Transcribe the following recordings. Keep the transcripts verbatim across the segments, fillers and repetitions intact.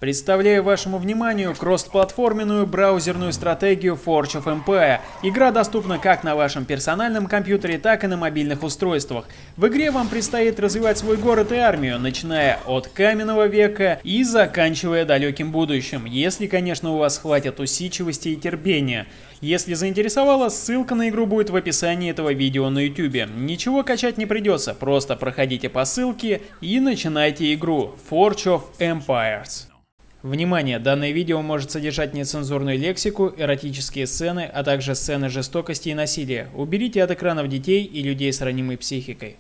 Представляю вашему вниманию кроссплатформенную браузерную стратегию Forge of Empire. Игра доступна как на вашем персональном компьютере, так и на мобильных устройствах. В игре вам предстоит развивать свой город и армию, начиная от каменного века и заканчивая далеким будущим, если, конечно, у вас хватит усидчивости и терпения. Если заинтересовало, ссылка на игру будет в описании этого видео на YouTube. Ничего качать не придется, просто проходите по ссылке и начинайте игру Forge of Empires. Внимание! Данное видео может содержать нецензурную лексику, эротические сцены, а также сцены жестокости и насилия. Уберите от экранов детей и людей с ранимой психикой.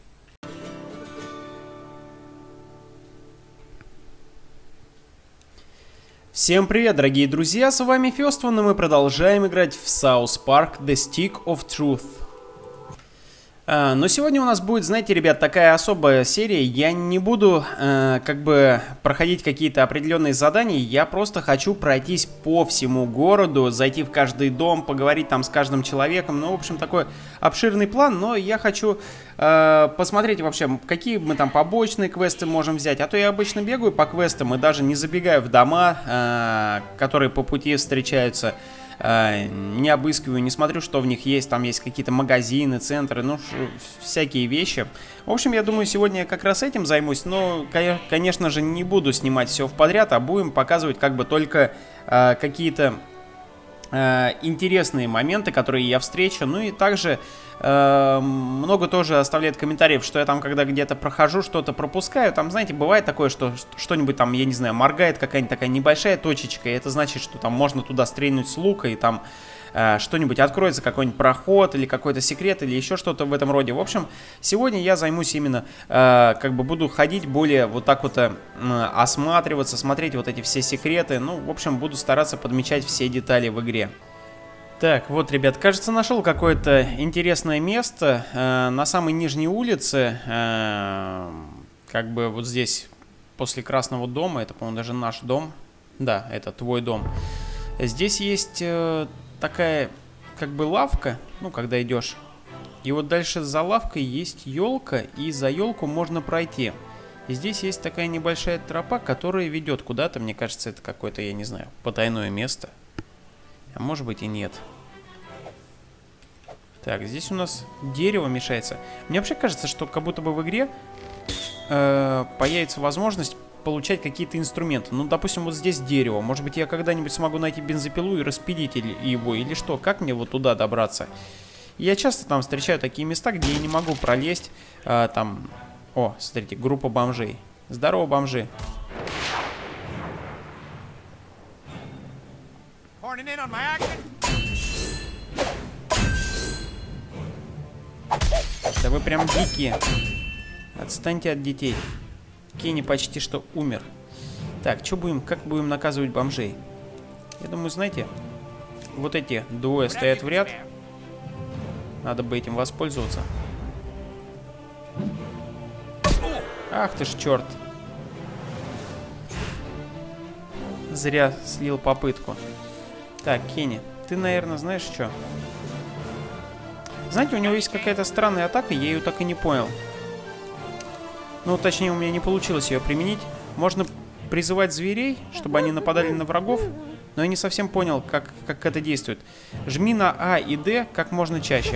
Всем привет, дорогие друзья, с вами Фёстван, и мы продолжаем играть в South Park The Stick of Truth. А, но сегодня у нас будет, знаете, ребят, такая особая серия. Я не буду э, как бы проходить какие-то определенные задания. Я просто хочу пройтись по всему городу, зайти в каждый дом, поговорить там с каждым человеком. Ну, в общем, такой обширный план. Но я хочу э, посмотреть вообще, какие мы там побочные квесты можем взять. А то я обычно бегаю по квестам и даже не забегаю в дома, э, которые по пути встречаются. Не обыскиваю, не смотрю, что в них есть. Там есть какие-то магазины, центры, ну, всякие вещи. В общем, я думаю, сегодня я как раз этим займусь. Но, конечно же, не буду снимать все в подряд, а будем показывать как бы только э, какие-то э, интересные моменты, которые я встречу. Ну и также э, много тоже оставляет комментариев, что я там, когда где-то прохожу, что-то пропускаю. Там, знаете, бывает такое, что что-нибудь там, я не знаю, моргает какая-нибудь такая небольшая точечка, и это значит, что там можно туда стрельнуть с лука, и там э, что-нибудь откроется, какой-нибудь проход, или какой-то секрет, или еще что-то в этом роде. В общем, сегодня я займусь именно, э, как бы буду ходить более вот так вот, э, осматриваться, смотреть вот эти все секреты. Ну, в общем, буду стараться подмечать все детали в игре. Так, вот, ребят, кажется, нашел какое-то интересное место э, на самой нижней улице, э, как бы вот здесь, после Красного дома, это, по-моему, даже наш дом, да, это твой дом. Здесь есть э, такая, как бы, лавка, ну, когда идешь, и вот дальше за лавкой есть елка, и за елку можно пройти. И здесь есть такая небольшая тропа, которая ведет куда-то, мне кажется, это какое-то, я не знаю, потайное место. А может быть и нет. Так, здесь у нас дерево мешается. Мне вообще кажется, что как будто бы в игре э, появится возможность получать какие-то инструменты. Ну, допустим, вот здесь дерево. Может быть, я когда-нибудь смогу найти бензопилу и распилить его, или что? Как мне вот туда добраться? Я часто там встречаю такие места, где я не могу пролезть. Э, там... О, смотрите, группа бомжей. Здорово, бомжи. Да вы прям дикие. Отстаньте от детей. Кенни почти что умер. Так, что будем, как будем наказывать бомжей? Я думаю, знаете, вот эти двое стоят в ряд. Надо бы этим воспользоваться. Ах ты ж черт. Зря слил попытку. Так, Кенни, ты, наверное, знаешь что? Знаете, у него есть какая-то странная атака, я ее так и не понял. Ну, точнее, у меня не получилось ее применить. Можно призывать зверей, чтобы они нападали на врагов, но я не совсем понял, как, как это действует. Жми на А и Д как можно чаще.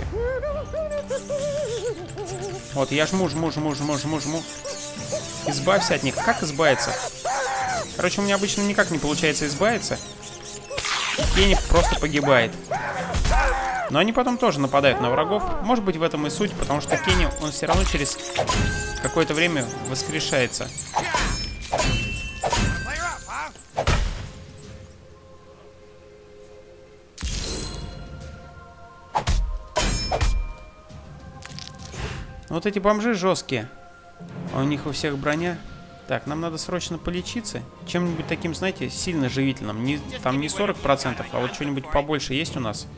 Вот, я жму, жму, жму, жму, жму, жму. Избавься от них. Как избавиться? Короче, у меня обычно никак не получается избавиться. Кенни просто погибает. Но они потом тоже нападают на врагов. Может быть, в этом и суть, потому что Кенни, он все равно через какое-то время воскрешается. Вот эти бомжи жесткие. А у них у всех броня. Так, нам надо срочно полечиться. Чем-нибудь таким, знаете, сильно живительным. Не, там не сорок процентов, а вот что-нибудь побольше есть у нас.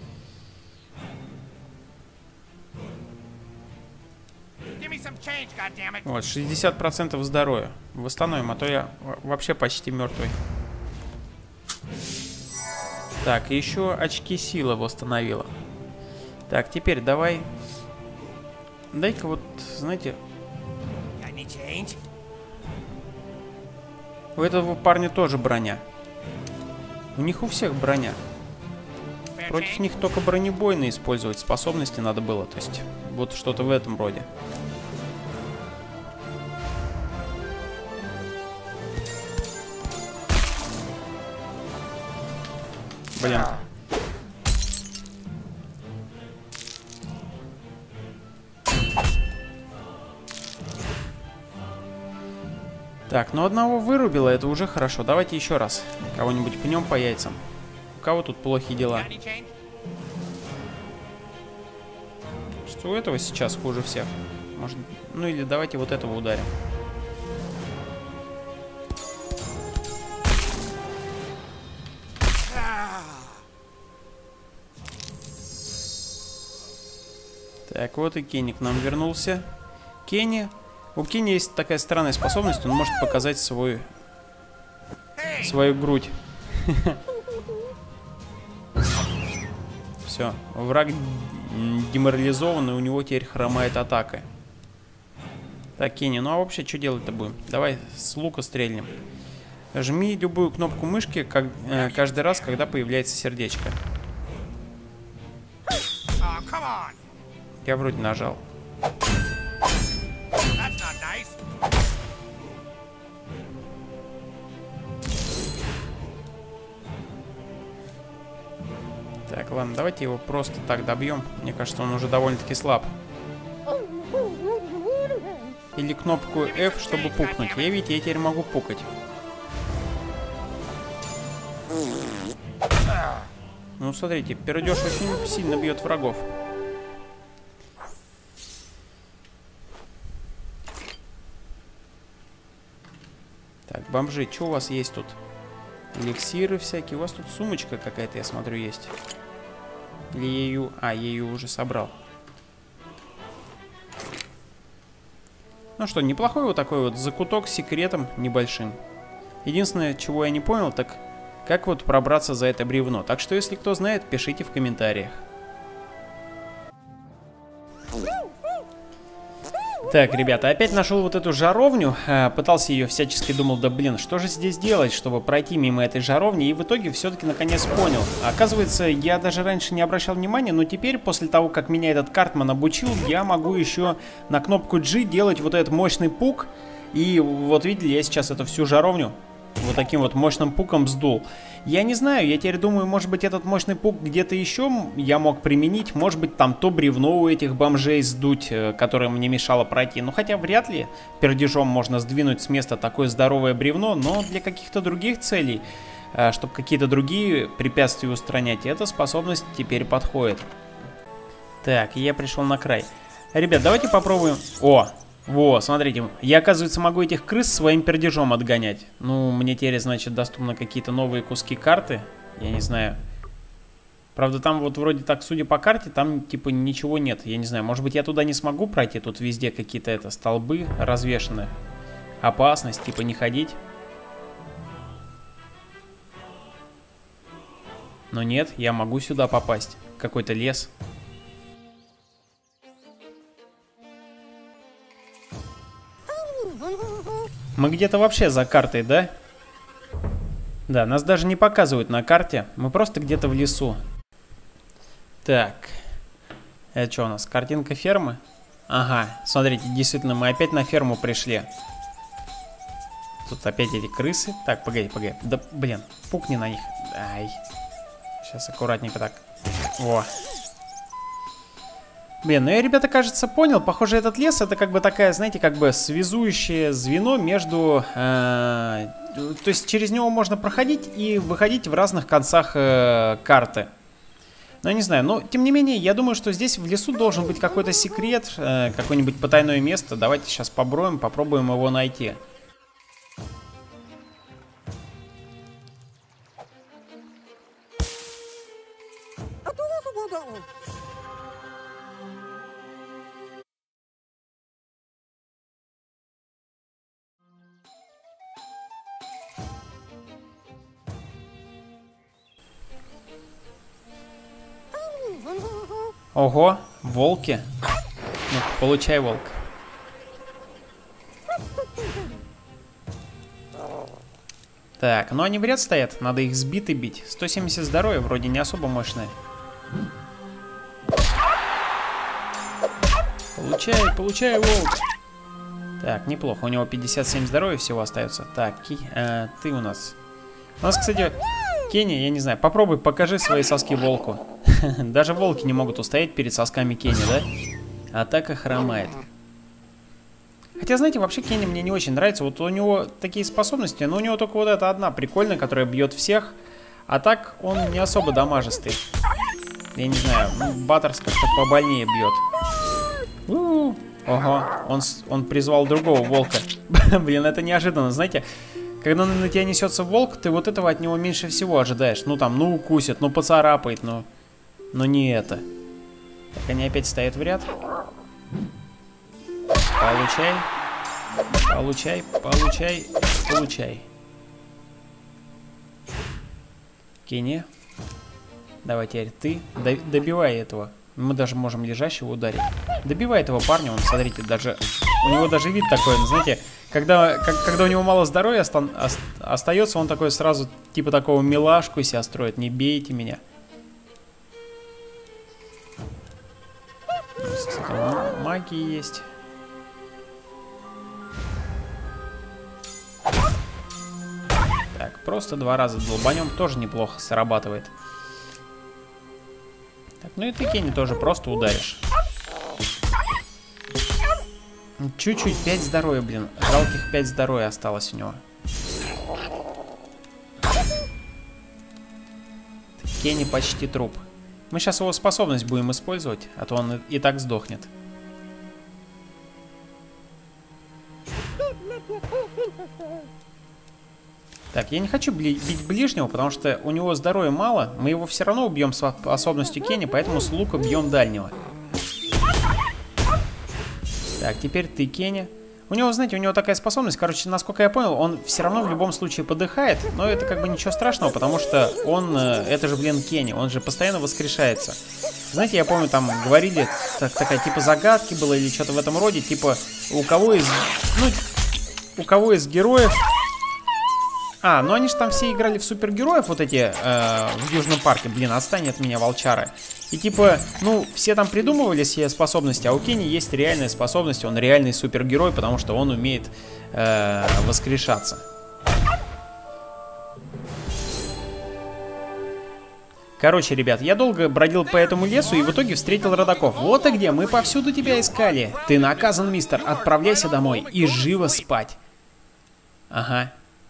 Вот, шестьдесят процентов здоровья. Восстановим, а то я вообще почти мертвый. Так, еще очки силы восстановила. Так, теперь давай. Дай-ка вот, знаете... У этого парня тоже броня. У них у всех броня. Против них только бронебойные использовать способности надо было. То есть, вот что-то в этом роде. Блин. Так, ну одного вырубило, это уже хорошо. Давайте еще раз. Кого-нибудь пнем по яйцам. У кого тут плохие дела? Что у этого сейчас хуже всех? Может, ну или давайте вот этого ударим. Так, вот и Кенни к нам вернулся. Кенни. У Кенни есть такая странная способность, он может показать свой, свою грудь. Все, враг деморализован, и у него теперь хромает атака. Так, Кенни, ну а вообще что делать-то будем? Давай с лука стрельнем. Жми любую кнопку мышки как, э, каждый раз, когда появляется сердечко. Я вроде нажал. Так, ладно, давайте его просто так добьем. Мне кажется, он уже довольно-таки слаб. Или кнопку F, чтобы пукнуть. Я, видите, я теперь могу пукать. Ну, смотрите, пердеж очень сильно бьет врагов. Так, бомжи, что у вас есть тут? Эликсиры всякие. У вас тут сумочка какая-то, я смотрю, есть. Или я ее... А, я ее уже собрал. Ну что, неплохой вот такой вот закуток с секретом небольшим. Единственное, чего я не понял, так как вот пробраться за это бревно. Так что, если кто знает, пишите в комментариях. Так, ребята, опять нашел вот эту жаровню, пытался ее всячески, думал, да блин, что же здесь делать, чтобы пройти мимо этой жаровни, и в итоге все-таки наконец понял. Оказывается, я даже раньше не обращал внимания, но теперь, после того, как меня этот Картман обучил, я могу еще на кнопку G делать вот этот мощный пук, и вот видели, я сейчас эту всю жаровню вот таким вот мощным пуком сдул. Я не знаю, я теперь думаю, может быть, этот мощный пук где-то еще я мог применить. Может быть, там то бревно у этих бомжей сдуть, которое мне мешало пройти. Ну, хотя вряд ли пердежом можно сдвинуть с места такое здоровое бревно. Но для каких-то других целей, чтобы какие-то другие препятствия устранять, эта способность теперь подходит. Так, я пришел на край. Ребят, давайте попробуем... О! Во, смотрите, я, оказывается, могу этих крыс своим пердежом отгонять. Ну, мне теперь, значит, доступны какие-то новые куски карты. Я не знаю. Правда, там вот вроде так, судя по карте, там типа ничего нет. Я не знаю, может быть, я туда не смогу пройти. Тут везде какие-то это столбы развешаны. Опасность, типа не ходить. Но нет, я могу сюда попасть. Какой-то лес. Мы где-то вообще за картой, да? Да, нас даже не показывают на карте. Мы просто где-то в лесу. Так. Это что у нас? Картинка фермы? Ага, смотрите, действительно, мы опять на ферму пришли. Тут опять эти крысы. Так, погоди, погоди. Да, блин, пукни на них. Ай. Сейчас аккуратненько так. Во. Блин, ну я, ребята, кажется, понял. Похоже, этот лес это как бы такая, знаете, как бы связующее звено между... Э, то есть через него можно проходить и выходить в разных концах э, карты. Ну, я не знаю, но тем не менее, я думаю, что здесь в лесу должен быть какой-то секрет, э, какое-нибудь потайное место. Давайте сейчас поброем, попробуем его найти. Ого, волки. Ну, получай, волк. Так, ну они в ряд стоят, надо их сбить и бить. сто семьдесят здоровья, вроде не особо мощное. Получай, получай, волк. Так, неплохо, у него пятьдесят семь здоровья всего остается. Так, ки, э, ты у нас. У нас, кстати, Кенни, я не знаю, попробуй, покажи свои соски волку. Даже волки не могут устоять перед сосками Кенни, да? Атака хромает. Хотя, знаете, вообще Кенни мне не очень нравится. Вот у него такие способности, но у него только вот эта одна прикольная, которая бьет всех. А так он не особо дамажистый. Я не знаю, Баттерс как-то побольнее бьет. У-у-у. Ого, он, он призвал другого волка. Блин, это неожиданно, знаете. Когда на тебя несется волк, ты вот этого от него меньше всего ожидаешь. Ну там, ну укусит, ну поцарапает, но... Но не это. Так, они опять стоят в ряд. Получай. Получай, получай, получай. Кенни. Давай теперь ты. Добивай этого. Мы даже можем лежащего ударить. Добивай этого парня, он, смотрите, даже... У него даже вид такой, ну, знаете, когда, как, когда у него мало здоровья оста остается, он такой сразу, типа такого милашку из себя строит. Не бейте меня. Магии есть. Так, просто два раза долбанем, тоже неплохо срабатывает. Так, ну и ты, Кенни, тоже просто ударишь. Чуть-чуть, пять здоровья, блин. Жалких пять здоровья осталось у него. Кенни почти труп. Мы сейчас его способность будем использовать, а то он и так сдохнет. Так, я не хочу бить ближнего, потому что у него здоровья мало. Мы его все равно убьем с способностью Кенни, поэтому с лука бьем дальнего. Так, теперь ты, Кенни. У него, знаете, у него такая способность, короче, насколько я понял, он все равно в любом случае подыхает, но это как бы ничего страшного, потому что он, это же, блин, Кенни, он же постоянно воскрешается. Знаете, я помню, там говорили, так, такая типа загадки была или что-то в этом роде, типа у кого из, ну, у кого из героев... А, ну они же там все играли в супергероев, вот эти, э, в Южном парке. Блин, отстань от меня, волчара. И типа, ну, все там придумывали себе способности, а у Кенни есть реальная способность, он реальный супергерой, потому что он умеет э, воскрешаться. Короче, ребят, я долго бродил по этому лесу и в итоге встретил родаков. Вот ты где, мы повсюду тебя искали. Ты наказан, мистер, отправляйся домой и живо спать. Ага.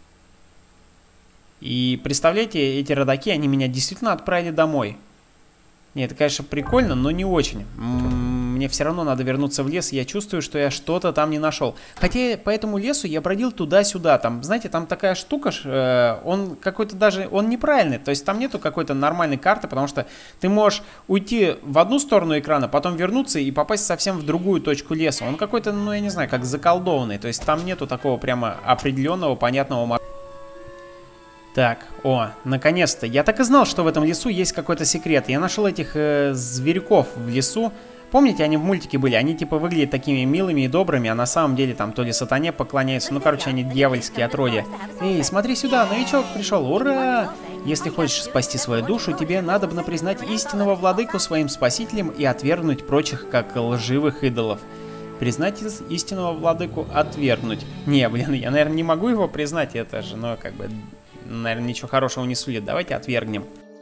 И представляете, эти родаки, они меня действительно отправили домой. Нет, это, конечно, прикольно, но не очень. Мне все равно надо вернуться в лес, и я чувствую, что я что-то там не нашел. Хотя по этому лесу я бродил туда-сюда. Там, знаете, там такая штука, э, он какой-то даже, он неправильный. То есть там нету какой-то нормальной карты, потому что ты можешь уйти в одну сторону экрана, потом вернуться и попасть совсем в другую точку леса. Он какой-то, ну я не знаю, как заколдованный. То есть там нету такого прямо определенного, понятного маршрута. Так, о, наконец-то. Я так и знал, что в этом лесу есть какой-то секрет. Я нашел этих э, зверьков в лесу. Помните, они в мультике были? Они типа выглядят такими милыми и добрыми, а на самом деле там то ли сатане поклоняются. Ну, короче, они дьявольские отродья. Эй, смотри сюда, новичок пришел, ура! Если хочешь спасти свою душу, тебе надобно признать истинного владыку своим спасителем и отвергнуть прочих, как лживых идолов. Признать истинного владыку, отвергнуть. Не, блин, я, наверное, не могу его признать, это же, ну, как бы... Наверное, ничего хорошего не сулит. Давайте отвергнем.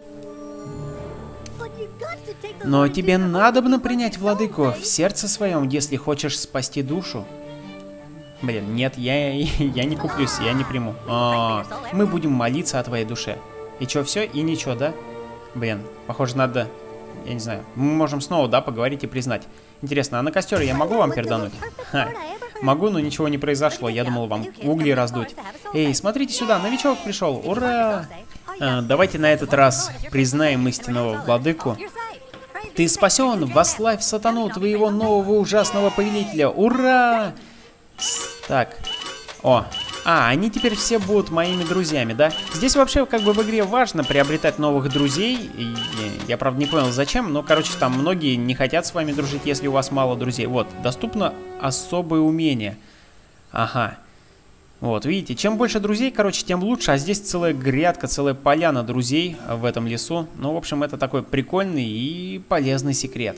Но тебе надобно принять владыку в сердце своем, если хочешь спасти душу. Блин, нет, я, я не куплюсь, я не приму. О, мы будем молиться о твоей душе. И чё, все? И ничего, да? Блин, похоже, надо... Я не знаю. Мы можем снова, да, поговорить и признать. Интересно, а на костер я могу вам пердануть? Ха. Могу, но ничего не произошло. Я думал вам угли раздуть. Эй, смотрите сюда, новичок пришел. Ура! А, давайте на этот раз признаем истинного владыку. Ты спасен! Восславь сатану, твоего нового ужасного повелителя! Ура! Так. О. А, они теперь все будут моими друзьями, да? Здесь вообще как бы в игре важно приобретать новых друзей. И я, правда, не понял зачем, но, короче, там многие не хотят с вами дружить, если у вас мало друзей. Вот, доступно особое умение. Ага. Вот, видите, чем больше друзей, короче, тем лучше. А здесь целая грядка, целая поляна друзей в этом лесу. Ну, в общем, это такой прикольный и полезный секрет.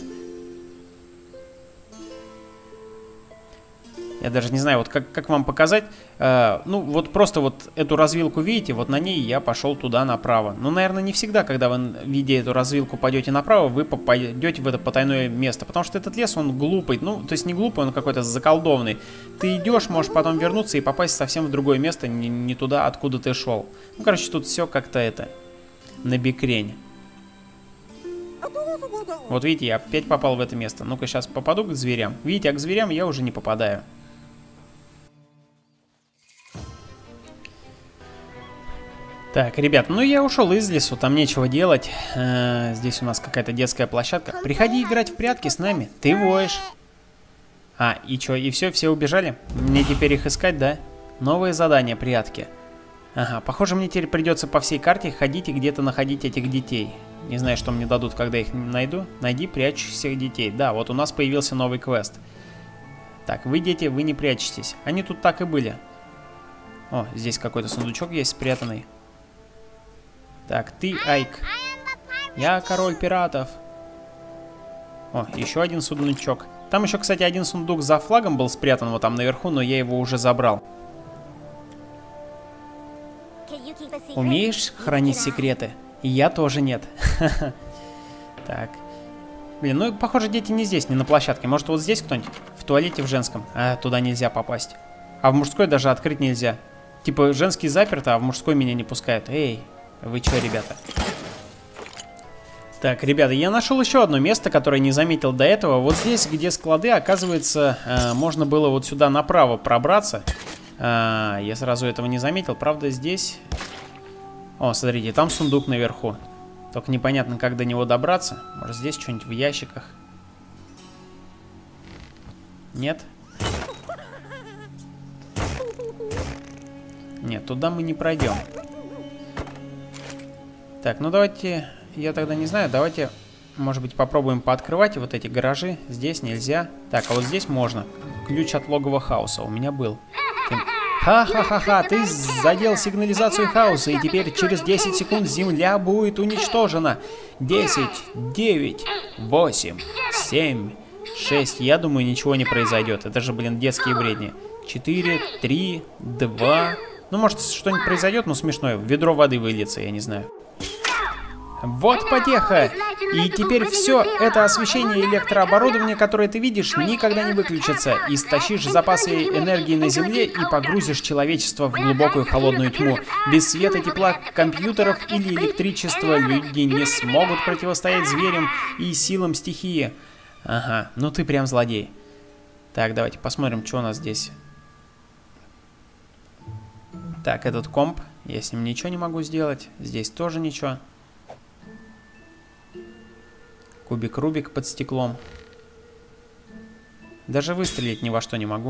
Я даже не знаю, вот как, как вам показать. Э, ну, вот просто вот эту развилку видите, вот на ней я пошел туда направо. Ну, наверное, не всегда, когда вы, видя эту развилку, пойдете направо, вы попадете в это потайное место. Потому что этот лес, он глупый. Ну, то есть не глупый, он какой-то заколдованный. Ты идешь, можешь потом вернуться и попасть совсем в другое место, не, не туда, откуда ты шел. Ну, короче, тут все как-то это, набекрень. Вот видите, я опять попал в это место. Ну-ка, сейчас попаду к зверям. Видите, а к зверям я уже не попадаю. Так, ребят, ну я ушел из лесу, там нечего делать. Э, здесь у нас какая-то детская площадка. Приходи играть в прятки с нами, ты воешь. А, и что, и все, все убежали? Мне теперь их искать, да? Новое задание, прятки. Ага, похоже, мне теперь придется по всей карте ходить и где-то находить этих детей. Не знаю, что мне дадут, когда их найду. Найди прячущихся детей. Да, вот у нас появился новый квест. Так, вы, дети, вы не прячетесь. Они тут так и были. О, здесь какой-то сундучок есть спрятанный. Так, ты, Айк. Я король пиратов. О, еще один сундучок. Там еще, кстати, один сундук за флагом был спрятан вот там наверху, но я его уже забрал. Умеешь хранить секреты? Я тоже нет. Так. Блин, ну, похоже, дети не здесь, не на площадке. Может, вот здесь кто-нибудь? В туалете в женском. А, туда нельзя попасть. А в мужской даже открыть нельзя. Типа, женский заперт, а в мужской меня не пускают. Эй, вы чё, ребята? Так, ребята, я нашел еще одно место, которое не заметил до этого. Вот здесь, где склады, оказывается, э, можно было вот сюда направо пробраться. Э, я сразу этого не заметил. Правда, здесь... О, смотрите, там сундук наверху. Только непонятно, как до него добраться. Может, здесь что-нибудь в ящиках? Нет? Нет, туда мы не пройдем. Так, ну давайте... Я тогда не знаю, давайте, может быть, попробуем пооткрывать вот эти гаражи. Здесь нельзя. Так, а вот здесь можно. Ключ от логова хаоса у меня был. Ха-ха-ха-ха, ты задел сигнализацию хаоса, и теперь через десять секунд Земля будет уничтожена. десять, девять, восемь, семь, шесть. Я думаю, ничего не произойдет. Это же, блин, детские бредни. четыре, три, два. Ну, может, что-нибудь произойдет, но смешное. Ведро воды выльется, я не знаю. Вот потеха! И теперь все это освещение и электрооборудование, которое ты видишь, никогда не выключится. Истощишь запасы энергии на Земле и погрузишь человечество в глубокую холодную тьму. Без света, тепла, компьютеров или электричества люди не смогут противостоять зверям и силам стихии. Ага, ну ты прям злодей. Так, давайте посмотрим, что у нас здесь. Так, этот комп. Я с ним ничего не могу сделать. Здесь тоже ничего. Кубик Рубик под стеклом. Даже выстрелить ни во что не могу.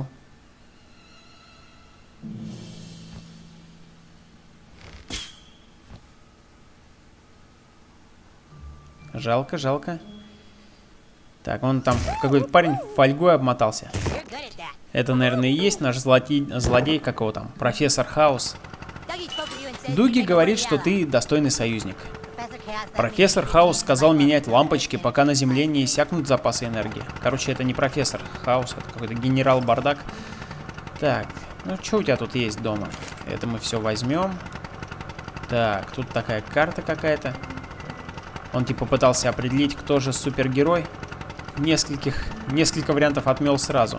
Жалко, жалко. Так, вон там какой-то парень фольгой обмотался. Это, наверное, и есть наш злодей, злодей какого там, профессор Хаус. Дуги говорит, что ты достойный союзник. Профессор Хаус сказал менять лампочки, пока на Земле не иссякнут запасы энергии. Короче, это не профессор Хаус, это какой-то генерал Бардак. Так, ну что у тебя тут есть дома? Это мы все возьмем. Так, тут такая карта какая-то. Он типа пытался определить, кто же супергерой. Нескольких, несколько вариантов отмел сразу.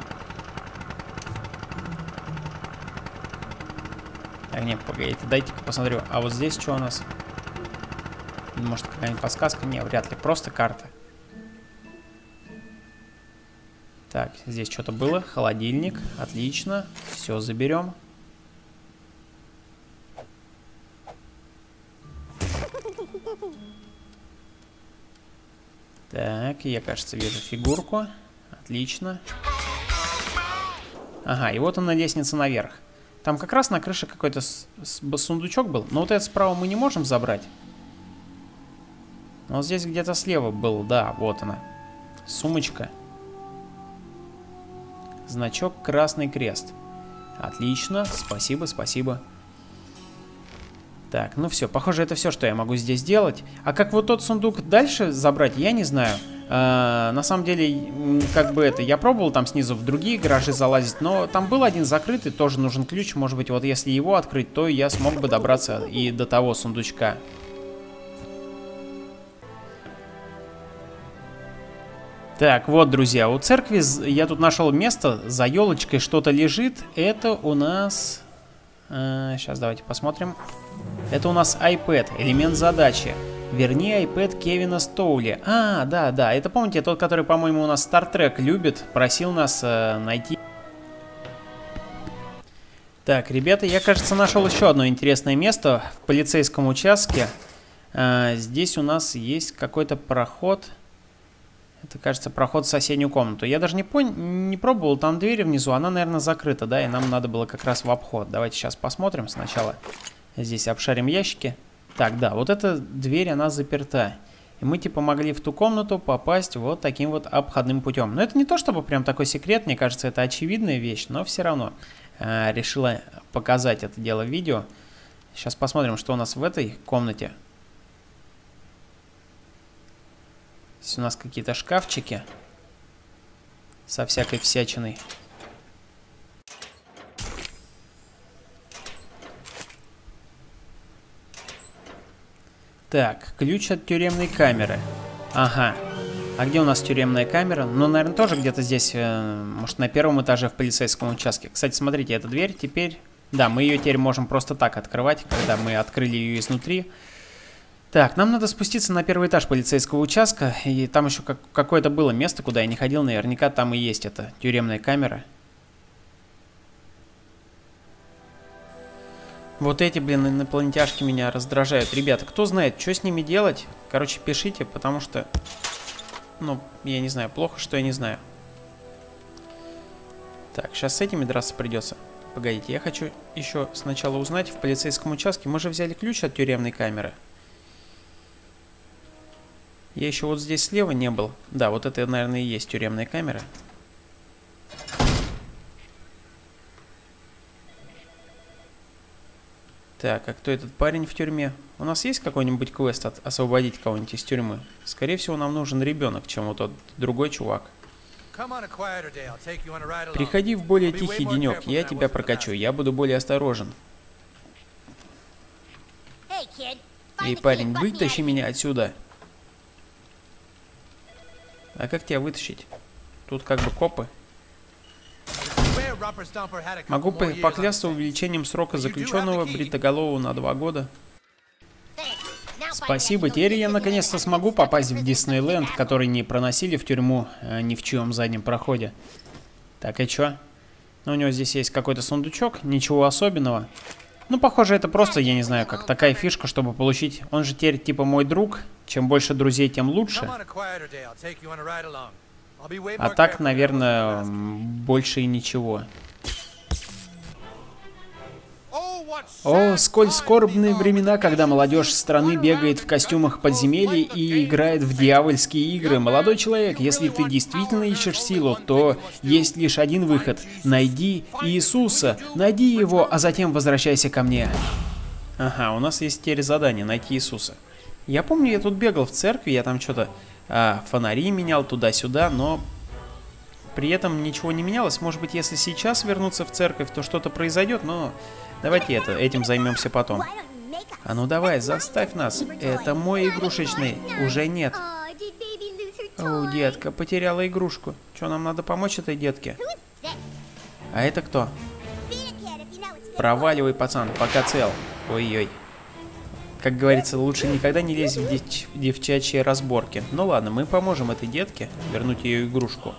Так, нет, погодите, дайте-ка посмотрю. А вот здесь что у нас? Может, какая-нибудь подсказка? Не, вряд ли. Просто карта. Так, здесь что-то было. Холодильник. Отлично. Все заберем. Так, я, кажется, вижу фигурку. Отлично. Ага, и вот она лестница наверх. Там как раз на крыше какой-то сундучок был. Но вот этот справа мы не можем забрать. Но вот здесь где-то слева был, да, вот она. Сумочка. Значок Красный Крест. Отлично, спасибо, спасибо. Так, ну все, похоже, это все, что я могу здесь делать. А как вот тот сундук дальше забрать, я не знаю. А, на самом деле, как бы это, я пробовал там снизу в другие гаражи залазить, но там был один закрытый, тоже нужен ключ. Может быть, вот если его открыть, то я смог бы добраться и до того сундучка. Так, вот, друзья, у церкви я тут нашел место, за елочкой что-то лежит. Это у нас... А, сейчас давайте посмотрим. Это у нас iPad, элемент задачи. Верни iPad Кевина Стоули. А, да, да, это помните, тот, который, по-моему, у нас Star Trek любит, просил нас э, найти. Так, ребята, я, кажется, нашел еще одно интересное место в полицейском участке. А, здесь у нас есть какой-то проход. Это, кажется, проход в соседнюю комнату. Я даже не, пон... не пробовал, там дверь внизу, она, наверное, закрыта, да, и нам надо было как раз в обход. Давайте сейчас посмотрим сначала. Здесь обшарим ящики. Так, да, вот эта дверь, она заперта. И мы, типа, могли в ту комнату попасть вот таким вот обходным путем. Но это не то, чтобы прям такой секрет, мне кажется, это очевидная вещь, но все равно э, решила показать это дело в видео. Сейчас посмотрим, что у нас в этой комнате. Здесь у нас какие-то шкафчики со всякой всячиной. Так, ключ от тюремной камеры. Ага. А где у нас тюремная камера? Ну, наверное, тоже где-то здесь, э, может, на первом этаже в полицейском участке. Кстати, смотрите, эта дверь теперь... Да, мы ее теперь можем просто так открывать, когда мы открыли ее изнутри. Так, нам надо спуститься на первый этаж полицейского участка. И там еще как какое-то было место, куда я не ходил. Наверняка там и есть эта тюремная камера. Вот эти, блин, инопланетяшки меня раздражают. Ребята, кто знает, что с ними делать? Короче, пишите, потому что... Ну, я не знаю, плохо, что я не знаю. Так, сейчас с этими драться придется. Погодите, я хочу еще сначала узнать в полицейском участке. Мы же взяли ключ от тюремной камеры. Я еще вот здесь слева не был. Да, вот это, наверное, и есть тюремная камера. Так, а кто этот парень в тюрьме? У нас есть какой-нибудь квест от освободить кого-нибудь из тюрьмы? Скорее всего, нам нужен ребенок, чем вот тот другой чувак. Приходи в более тихий денек, я тебя прокачу, я буду более осторожен. Эй, парень, вытащи меня отсюда. А как тебя вытащить? Тут как бы копы. Могу поклясться увеличением срока заключенного бритоголового на два года. Спасибо, теперь я наконец-то смогу попасть в Диснейленд, который не проносили в тюрьму а ни в чьем заднем проходе. Так, и чё? Ну, у него здесь есть какой-то сундучок, ничего особенного. Ну, похоже, это просто, я не знаю, как такая фишка, чтобы получить... Он же теперь типа мой друг. Чем больше друзей, тем лучше. А так, наверное, больше и ничего. О, сколь скорбные времена, когда молодежь страны бегает в костюмах подземелий и играет в дьявольские игры. Молодой человек, если ты действительно ищешь силу, то есть лишь один выход. Найди Иисуса, найди его, а затем возвращайся ко мне. Ага, у нас есть теперь задание найти Иисуса. Я помню, я тут бегал в церкви, я там что-то а, фонари менял туда-сюда, но при этом ничего не менялось. Может быть, если сейчас вернуться в церковь, то что-то произойдет, но давайте это, этим займемся потом. А ну давай, заставь нас. Это мой игрушечный. Уже нет. О, детка, потеряла игрушку. Что, нам надо помочь этой детке? А это кто? Проваливай, пацан, пока цел. Ой-ой. Как говорится, лучше никогда не лезть в дев девчачьи разборки. Ну ладно, мы поможем этой детке вернуть ее игрушку.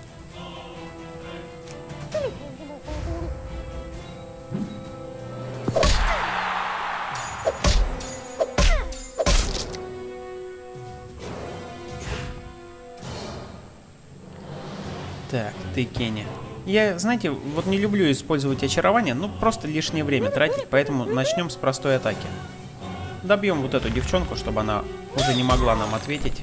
Так, ты, Кенни. Я, знаете, вот не люблю использовать очарование, ну просто лишнее время тратить, поэтому начнем с простой атаки. Добьем вот эту девчонку, чтобы она уже не могла нам ответить.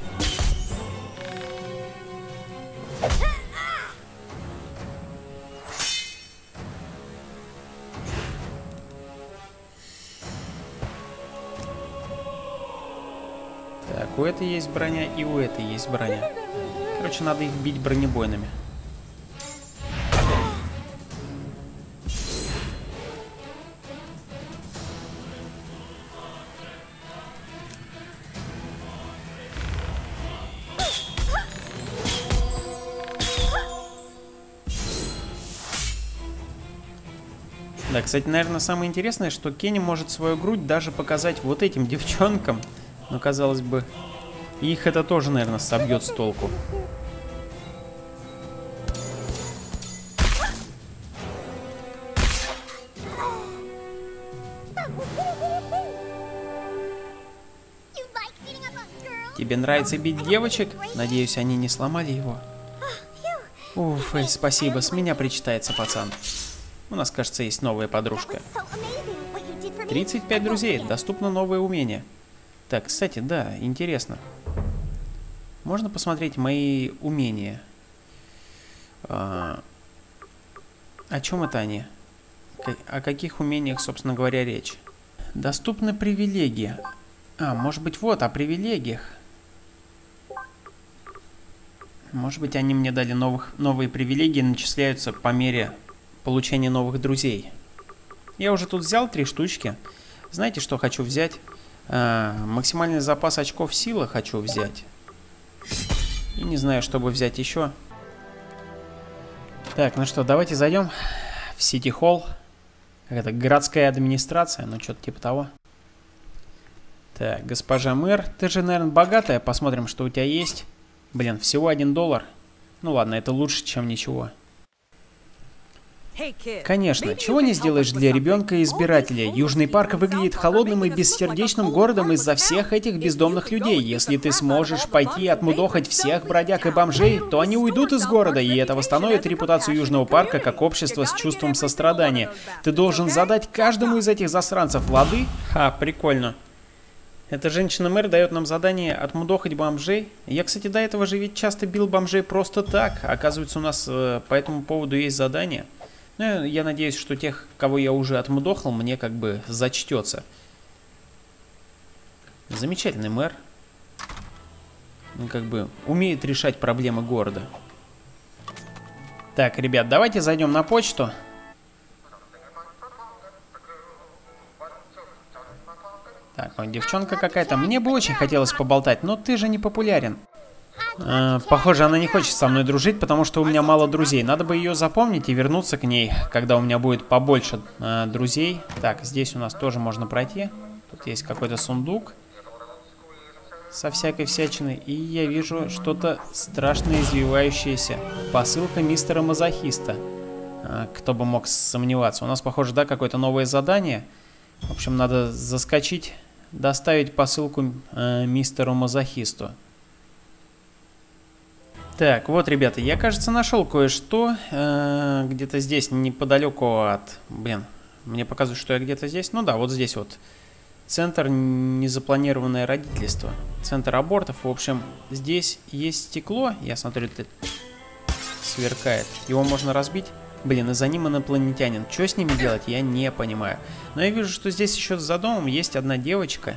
Так, у этой есть броня и у этой есть броня. Короче, надо их бить бронебойными. Да, кстати, наверное, самое интересное, что Кенни может свою грудь даже показать вот этим девчонкам. Но, казалось бы, их это тоже, наверное, собьет с толку. Тебе нравится бить девочек? Надеюсь, они не сломали его. Уф, эй, спасибо, с меня причитается, пацан. У нас, кажется, есть новая подружка. тридцать пять друзей. Доступно новое умение. Так, кстати, да, интересно. Можно посмотреть мои умения? А, о чем это они? О каких умениях, собственно говоря, речь? Доступны привилегии. А, может быть, вот, о привилегиях. Может быть, они мне дали новых, новые привилегии, начисляются по мере получения новых друзей. Я уже тут взял три штучки. Знаете, что хочу взять? А, максимальный запас очков силы хочу взять. И не знаю, что бы взять еще. Так, ну что, давайте зайдем в Сити-холл. Это городская администрация, ну что-то типа того. Так, госпожа мэр, ты же, наверное, богатая. Посмотрим, что у тебя есть. Блин, всего один доллар. Ну ладно, это лучше, чем ничего. Конечно, чего не сделаешь для ребенка-избирателя. Южный парк выглядит холодным и бессердечным городом из-за всех этих бездомных людей. Если ты сможешь пойти отмудохать всех бродяг и бомжей, то они уйдут из города, и это восстановит репутацию Южного парка как общества с чувством сострадания. Ты должен задать каждому из этих засранцев лады? Ха, прикольно. Эта женщина-мэр дает нам задание отмудохать бомжей. Я, кстати, до этого же ведь часто бил бомжей просто так. Оказывается, у нас э, по этому поводу есть задание. Ну, я надеюсь, что тех, кого я уже отмудохал, мне как бы зачтется. Замечательный мэр. Он как бы умеет решать проблемы города. Так, ребят, давайте зайдем на почту. Так, вот девчонка какая-то. Мне бы очень хотелось поболтать, но ты же не популярен. Э, похоже, она не хочет со мной дружить, потому что у меня мало друзей. Надо бы ее запомнить и вернуться к ней, когда у меня будет побольше э, друзей. Так, здесь у нас тоже можно пройти. Тут есть какой-то сундук со всякой всячиной. И я вижу что-то страшно извивающееся. Посылка мистера Мазохиста. Э, кто бы мог сомневаться. У нас, похоже, да, какое-то новое задание. В общем, надо заскочить, доставить посылку э, мистеру Мазохисту. Так, вот, ребята, я, кажется, нашел кое-что. Э, где-то здесь, неподалеку от... Блин, мне показывают, что я где-то здесь. Ну да, вот здесь вот. Центр незапланированное родительство. Центр абортов. В общем, здесь есть стекло. Я смотрю, это сверкает. Его можно разбить. Блин, и за ним инопланетянин. Что с ними делать, я не понимаю. Но я вижу, что здесь еще за домом есть одна девочка.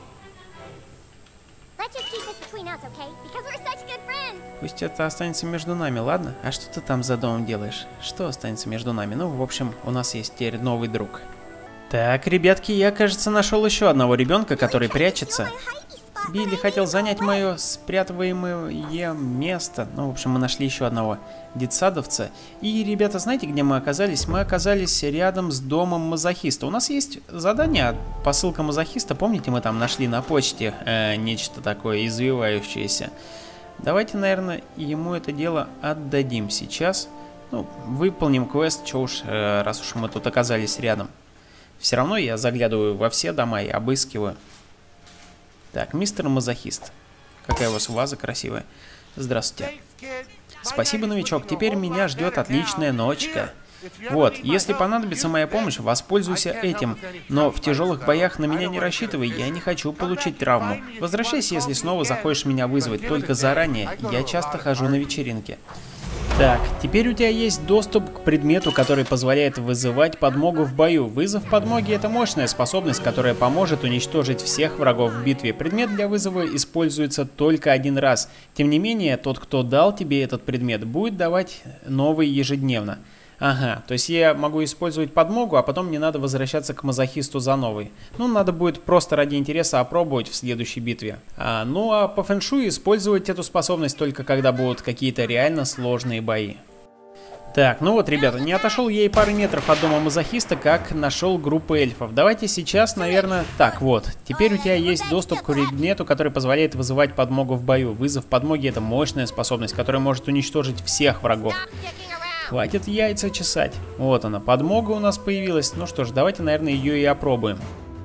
Пусть это останется между нами, ладно? А что ты там за домом делаешь? Что останется между нами? Ну, в общем, у нас есть теперь новый друг. Так, ребятки, я, кажется, нашел еще одного ребенка, который прячется. Билли хотел занять мое спрятываемое место. Ну, в общем, мы нашли еще одного детсадовца. И, ребята, знаете, где мы оказались? Мы оказались рядом с домом Мазохиста. У нас есть задание, посылка Мазохиста. Помните, мы там нашли на почте э, нечто такое извивающееся? Давайте, наверное, ему это дело отдадим сейчас. Ну, выполним квест, что уж, э, раз уж мы тут оказались рядом. Все равно я заглядываю во все дома и обыскиваю. Так, мистер Мазохист. Какая у вас ваза красивая. Здравствуйте. Спасибо, новичок. Теперь меня ждет отличная ночка. Вот, если понадобится моя помощь, воспользуйся этим. Но в тяжелых боях на меня не рассчитывай, я не хочу получить травму. Возвращайся, если снова захочешь меня вызвать, только заранее. Я часто хожу на вечеринки. Так, теперь у тебя есть доступ к предмету, который позволяет вызывать подмогу в бою. Вызов подмоги — это мощная способность, которая поможет уничтожить всех врагов в битве. Предмет для вызова используется только один раз. Тем не менее, тот, кто дал тебе этот предмет, будет давать новый ежедневно. Ага, то есть я могу использовать подмогу, а потом мне надо возвращаться к мазохисту за новой. Ну, надо будет просто ради интереса опробовать в следующей битве. А, ну, а по фэншуй использовать эту способность только когда будут какие-то реально сложные бои. Так, ну вот, ребята, не отошел я и пары метров от дома мазохиста, как нашел группу эльфов. Давайте сейчас, наверное... Так, вот, теперь у тебя есть доступ к предмету, который позволяет вызывать подмогу в бою. Вызов подмоги — это мощная способность, которая может уничтожить всех врагов. Хватит яйца чесать. Вот она, подмога у нас появилась. Ну что ж, давайте, наверное, ее и опробуем.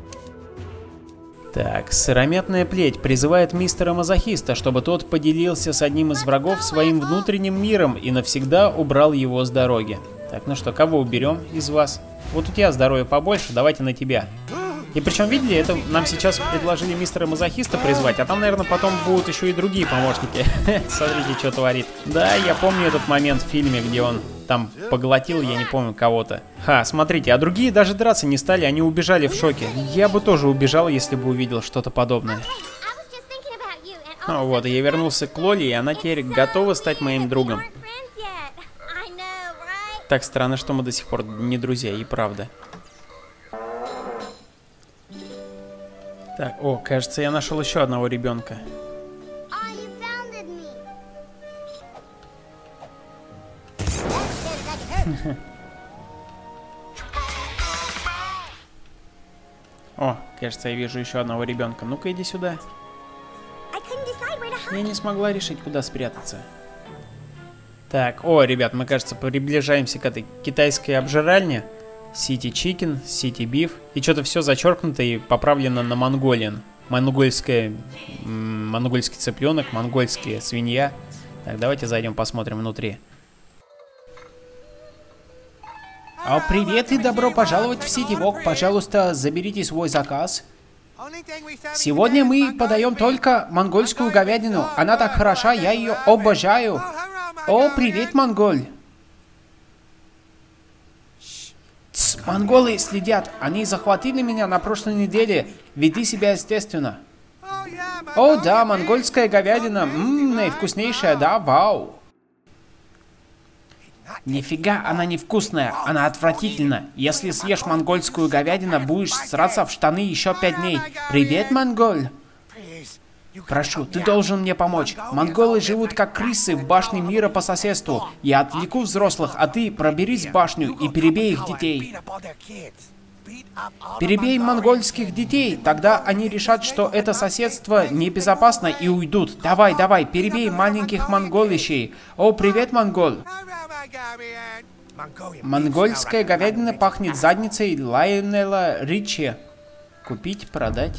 Так, сыромятная плеть призывает мистера мазохиста, чтобы тот поделился с одним из врагов своим внутренним миром и навсегда убрал его с дороги. Так, ну что, кого уберем из вас? Вот у тебя здоровья побольше, давайте на тебя. И причем, видели, это нам сейчас предложили мистера мазохиста призвать, а там, наверное, потом будут еще и другие помощники. Смотрите, что творит. Да, я помню этот момент в фильме, где он там поглотил, я не помню, кого-то. Ха, смотрите, а другие даже драться не стали, они убежали в шоке. Я бы тоже убежал, если бы увидел что-то подобное. Ну вот, я вернулся к Лоле, и она теперь готова стать моим другом. Так странно, что мы до сих пор не друзья, и правда. Так, о, кажется, я нашел еще одного ребенка. О, кажется, я вижу еще одного ребенка. Ну-ка, иди сюда. Я не смогла решить, куда спрятаться. Так, о, ребят, мы, кажется, приближаемся к этой китайской обжиральне. City Chicken, City Beef. И что-то все зачеркнуто и поправлено на Mongolian. Монгольская, монгольский цыпленок, монгольская свинья. Так, давайте зайдем посмотрим внутри. О, привет и добро пожаловать в City Walk. Пожалуйста, заберите свой заказ. Сегодня мы подаем только монгольскую говядину. Она так хороша, я ее обожаю. О, привет, монголь. Тс, монголы следят. Они захватили меня на прошлой неделе. Веди себя естественно. О, да, монгольская говядина. Ммм, наивкуснейшая, да, вау. Нифига, она невкусная, она отвратительна. Если съешь монгольскую говядину, будешь сраться в штаны еще пять дней. Привет, монголь. Прошу, ты должен мне помочь. Монголы живут как крысы в башне мира по соседству. Я отвлеку взрослых, а ты проберись в башню и перебей их детей. Перебей монгольских детей, тогда они решат, что это соседство небезопасно и уйдут. Давай, давай, перебей маленьких монголищей. О, привет, монгол. Монгольская говядина пахнет задницей Лайонела Ричи. Купить, продать.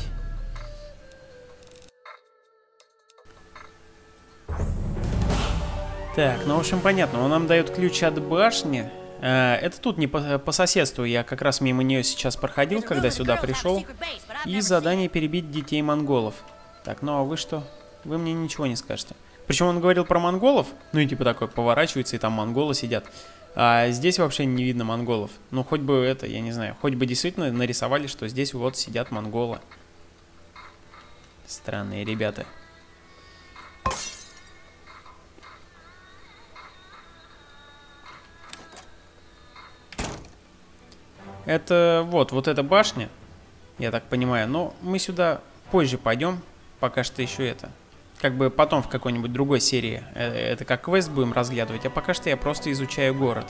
Так, ну в общем понятно, он нам дает ключ от башни. А, это тут не по, по соседству, я как раз мимо нее сейчас проходил, когда сюда пришел. И задание перебить детей монголов. Так, ну а вы что? Вы мне ничего не скажете. Причем он говорил про монголов, ну и типа такой поворачивается, и там монголы сидят. А здесь вообще не видно монголов. Ну хоть бы это, я не знаю, хоть бы действительно нарисовали, что здесь вот сидят монголы. Странные ребята. Это вот, вот эта башня, я так понимаю, но мы сюда позже пойдем, пока что еще это. Как бы потом в какой-нибудь другой серии это как квест будем разглядывать, а пока что я просто изучаю город.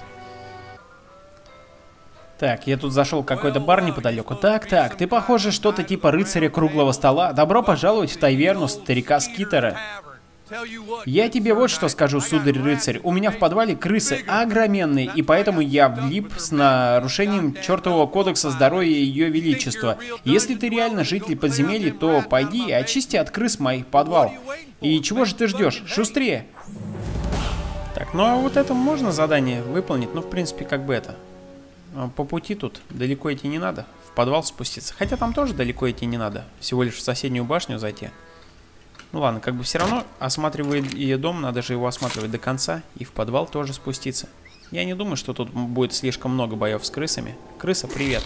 Так, я тут зашел в какой-то бар неподалеку. Так, так, ты похоже что-то типа рыцаря круглого стола. Добро пожаловать в таверну старика Скитера. Я тебе вот что скажу, сударь-рыцарь. У меня в подвале крысы огроменные, и поэтому я влип с нарушением чертового кодекса здоровья Ее Величества. Если ты реально житель подземелья, то пойди и очисти от крыс мой подвал. И чего же ты ждешь? Шустрее! Так, ну а вот это можно задание выполнить, ну в принципе как бы это. По пути тут далеко идти не надо, в подвал спуститься. Хотя там тоже далеко идти не надо, всего лишь в соседнюю башню зайти. Ну ладно, как бы все равно, осматривая ее дом, надо же его осматривать до конца. И в подвал тоже спуститься. Я не думаю, что тут будет слишком много боев с крысами. Крыса, привет.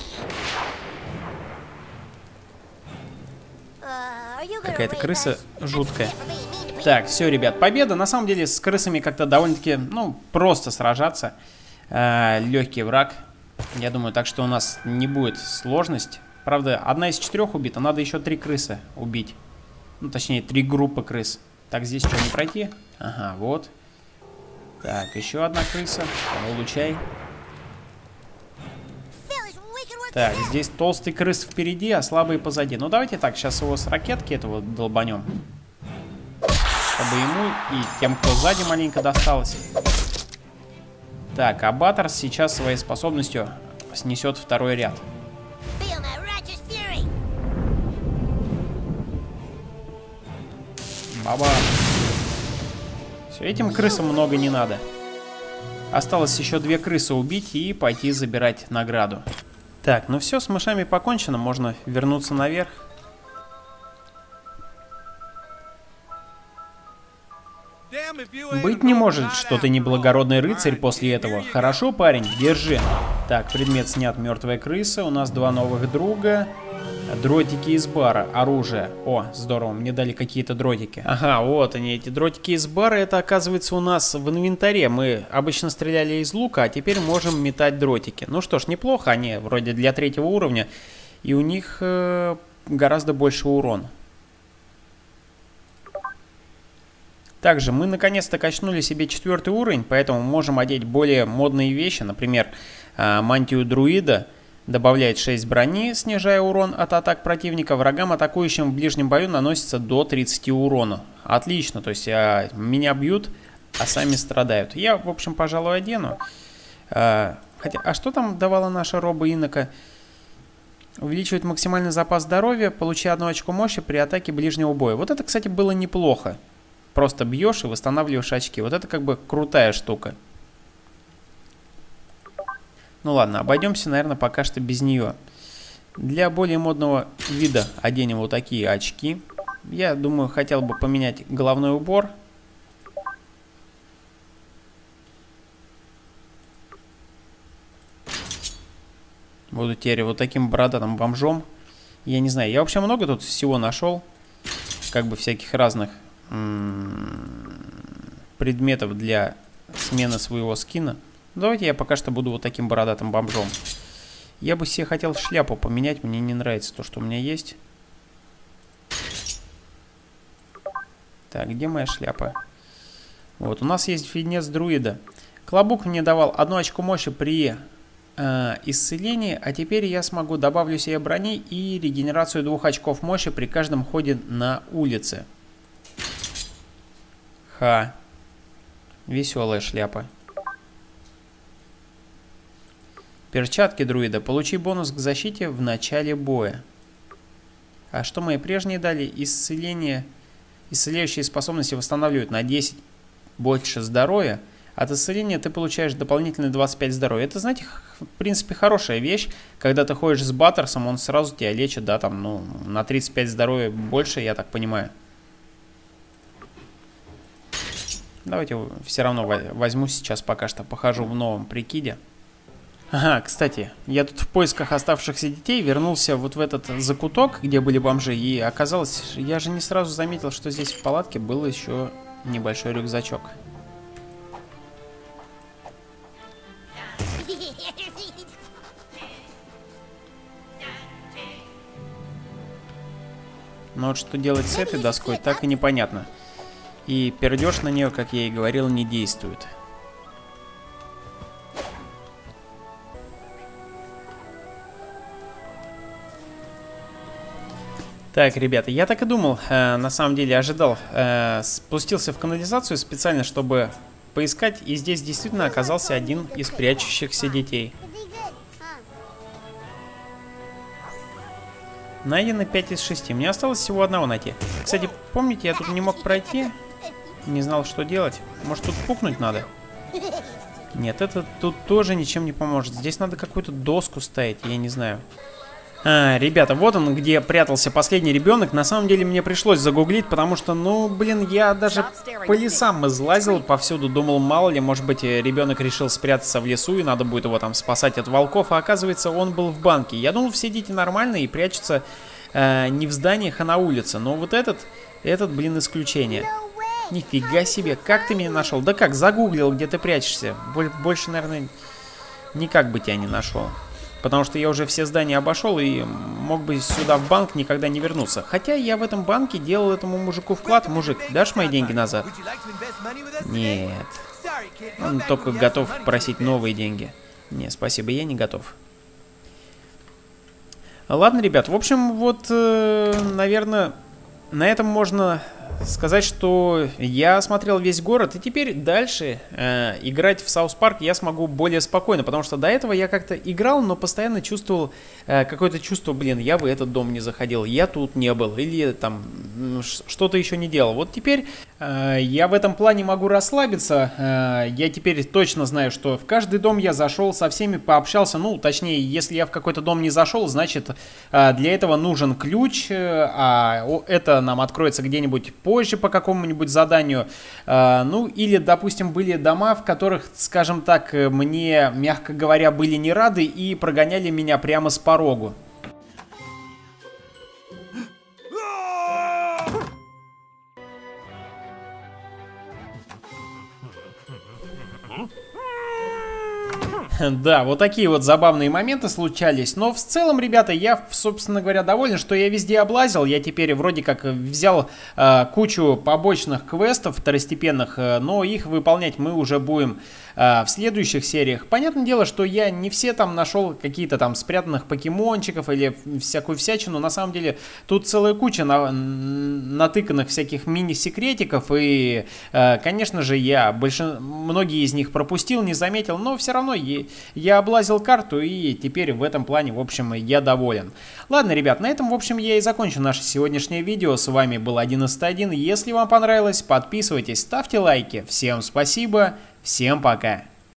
Какая-то крыса жуткая. Так, все, ребят, победа. На самом деле с крысами как-то довольно-таки, ну, просто сражаться. Э, легкий враг. Я думаю, так что у нас не будет сложность. Правда, одна из четырех убита, надо еще три крысы убить. Ну, точнее, три группы крыс. Так, здесь что, не пройти? Ага, вот. Так, еще одна крыса. Получай. Так, здесь толстый крыс впереди, а слабый позади. Ну, давайте так, сейчас его с ракетки этого долбанем. Чтобы ему и тем, кто сзади, маленько досталось. Так, а Баттерс сейчас своей способностью снесет второй ряд. Баба. Все, этим крысам много не надо. Осталось еще две крысы убить и пойти забирать награду. Так, ну все, с мышами покончено, можно вернуться наверх. Быть не может, что ты неблагородный рыцарь после этого. Хорошо, парень, держи. Так, предмет снят, мертвая крыса. У нас два новых друга. Дротики из бара, оружие. О, здорово, мне дали какие-то дротики. Ага, вот они, эти дротики из бара. Это, оказывается, у нас в инвентаре. Мы обычно стреляли из лука, а теперь можем метать дротики. Ну что ж, неплохо, они вроде для третьего уровня. И у них э, гораздо больше урон. Также мы наконец-то качнули себе четвертый уровень, поэтому можем одеть более модные вещи. Например, э, мантию друида. Добавляет шесть брони, снижая урон от атак противника. Врагам, атакующим в ближнем бою, наносится до тридцати урона. Отлично, то есть а, меня бьют, а сами страдают. Я, в общем, пожалуй, одену. А, хотя, а что там давала наша роба инока? Увеличивает максимальный запас здоровья, получая одно очко мощи при атаке ближнего боя. Вот это, кстати, было неплохо. Просто бьешь и восстанавливаешь очки. Вот это как бы крутая штука. Ну ладно, обойдемся, наверное, пока что без нее. Для более модного вида оденем вот такие очки. Я думаю, хотел бы поменять головной убор. Буду теперь вот таким бородатым бомжом. Я не знаю, я вообще много тут всего нашел. Как бы всяких разных предметов для смены своего скина. Давайте я пока что буду вот таким бородатым бомжом. Я бы себе хотел шляпу поменять. Мне не нравится то, что у меня есть. Так, где моя шляпа? Вот, у нас есть финес друида. Клобук мне давал одно очко мощи при э, исцелении. А теперь я смогу добавлю себе брони и регенерацию двух очков мощи при каждом ходе на улице. Ха. Веселая шляпа. Перчатки друида. Получи бонус к защите в начале боя. А что мои прежние дали? Исцеление. Исцеляющие способности восстанавливают на десять больше здоровья. От исцеления ты получаешь дополнительные двадцать пять здоровья. Это, знаете, в принципе, хорошая вещь. Когда ты ходишь с Баттерсом, он сразу тебя лечит, да, там, ну, на тридцать пять здоровья больше, я так понимаю. Давайте все равно возьму сейчас, пока что похожу в новом прикиде. Ага, кстати, я тут в поисках оставшихся детей вернулся вот в этот закуток, где были бомжи, и оказалось, я же не сразу заметил, что здесь в палатке был еще небольшой рюкзачок. Но вот что делать с этой доской, так и непонятно. И пердеж на нее, как я и говорил, не действует. Так, ребята, я так и думал, э, на самом деле ожидал, э, спустился в канализацию специально, чтобы поискать, и здесь действительно оказался один из прячущихся детей. Найдено пять из шести, мне осталось всего одного найти. Кстати, помните, я тут не мог пройти, не знал, что делать. Может, тут пукнуть надо? Нет, это тут тоже ничем не поможет. Здесь надо какую-то доску ставить, я не знаю. А, ребята, вот он, где прятался последний ребенок. На самом деле мне пришлось загуглить, потому что, ну, блин, я даже по лесам излазил повсюду. Думал, мало ли, может быть, ребенок решил спрятаться в лесу, и надо будет его там спасать от волков. А оказывается, он был в банке. Я думал, все дети нормальные и прячутся э, не в зданиях, а на улице. Но вот этот, этот, блин, исключение. Нифига себе, как ты меня нашел? Да как, загуглил, где ты прячешься. Больше, наверное, никак бы тебя не нашел. Потому что я уже все здания обошел и мог бы сюда в банк никогда не вернуться. Хотя я в этом банке делал этому мужику вклад. Мужик, дашь мои деньги назад? Нет. Он только готов просить новые деньги. Не, спасибо, я не готов. Ладно, ребят, в общем, вот, э, наверное, на этом можно сказать, что я осмотрел весь город, и теперь дальше э, играть в Саус Парк я смогу более спокойно, потому что до этого я как-то играл, но постоянно чувствовал э, какое-то чувство, блин, я в этот дом не заходил, я тут не был, или там что-то еще не делал. Вот теперь э, я в этом плане могу расслабиться, э, я теперь точно знаю, что в каждый дом я зашел, со всеми пообщался, ну, точнее, если я в какой-то дом не зашел, значит, э, для этого нужен ключ, э, а это нам откроется где-нибудь позже по какому-нибудь заданию. Э, ну, или, допустим, были дома, в которых, скажем так, мне, мягко говоря, были не рады и прогоняли меня прямо с порогу. Да, вот такие вот забавные моменты случались, но в целом, ребята, я, собственно говоря, доволен, что я везде облазил, я теперь вроде как взял э, кучу побочных квестов второстепенных, э, но их выполнять мы уже будем э, в следующих сериях. Понятное дело, что я не все там нашел какие-то там спрятанных покемончиков или всякую всячину, на самом деле тут целая куча на, натыканных всяких мини-секретиков, и, э, конечно же, я большин... многие из них пропустил, не заметил, но все равно я Я облазил карту, и теперь в этом плане, в общем, я доволен. Ладно, ребят, на этом, в общем, я и закончу наше сегодняшнее видео. С вами был одиннадцать один. Если вам понравилось, подписывайтесь, ставьте лайки. Всем спасибо, всем пока.